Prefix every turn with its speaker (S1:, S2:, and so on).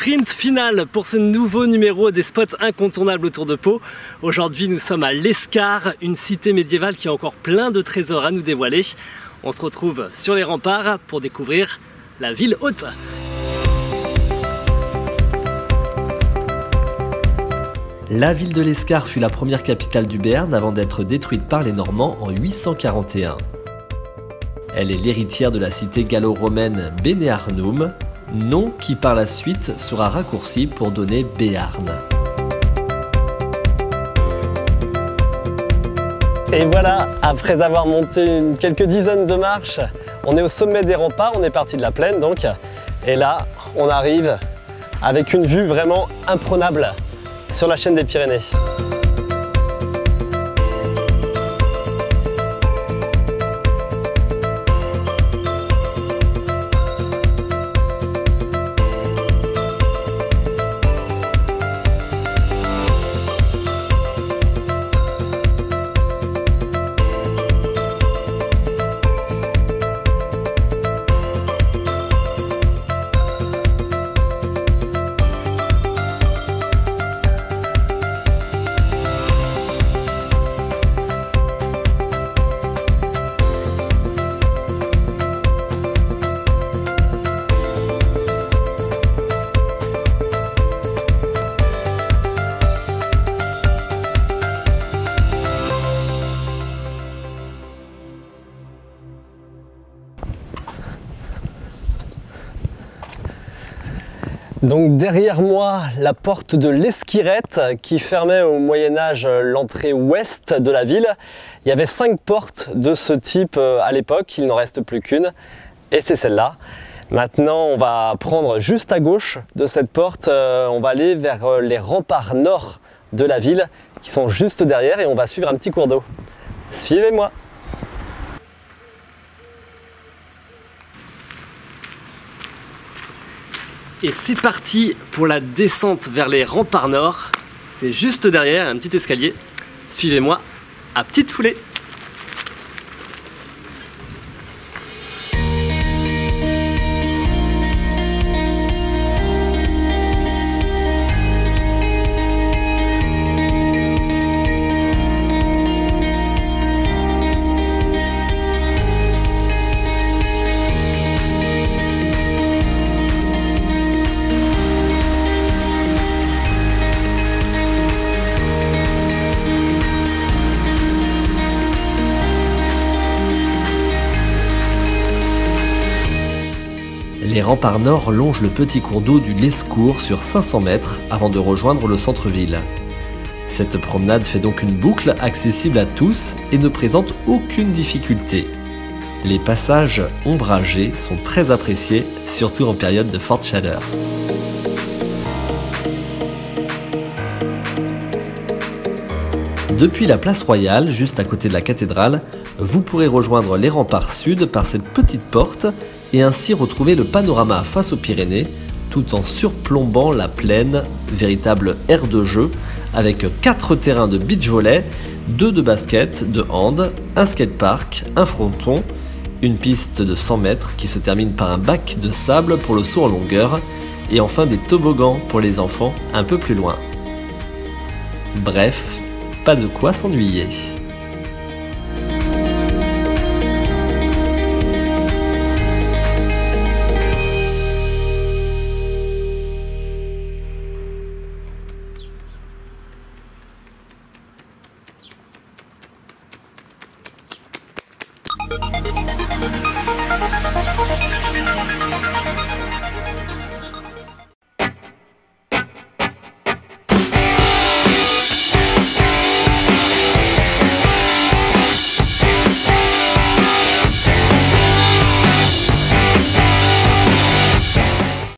S1: sprint final pour ce nouveau numéro des spots incontournables autour de Pau. Aujourd'hui, nous sommes à l'Escar, une cité médiévale qui a encore plein de trésors à nous dévoiler. On se retrouve sur les remparts pour découvrir la ville haute. La ville de l'Escar fut la première capitale du Béarn avant d'être détruite par les Normands en 841. Elle est l'héritière de la cité gallo-romaine Benearnum, nom qui par la suite sera raccourci pour donner Béarn.
S2: Et voilà, après avoir monté quelques dizaines de marches, on est au sommet des remparts, on est parti de la plaine donc, et là on arrive avec une vue vraiment imprenable sur la chaîne des Pyrénées. Donc derrière moi, la porte de l'Esquirette qui fermait au Moyen-Âge l'entrée ouest de la ville. Il y avait 5 portes de ce type à l'époque, il n'en reste plus qu'une, et c'est celle-là. Maintenant, on va prendre juste à gauche de cette porte, on va aller vers les remparts nord de la ville qui sont juste derrière et on va suivre un petit cours d'eau. Suivez-moi!
S1: Et c'est parti pour la descente vers les remparts nord. C'est juste derrière, un petit escalier. Suivez-moi à petite foulée. Les remparts nord longent le petit cours d'eau du Lescour sur 500 mètres avant de rejoindre le centre-ville. Cette promenade fait donc une boucle accessible à tous et ne présente aucune difficulté. Les passages ombragés sont très appréciés, surtout en période de forte chaleur. Depuis la place Royale, juste à côté de la cathédrale, vous pourrez rejoindre les remparts sud par cette petite porte et ainsi retrouver le panorama face aux Pyrénées tout en surplombant la plaine, véritable aire de jeu avec 4 terrains de beach volley, 2 de basket, de hand, un skatepark, un fronton, une piste de 100 mètres qui se termine par un bac de sable pour le saut en longueur et enfin des toboggans pour les enfants un peu plus loin. Bref, pas de quoi s'ennuyer.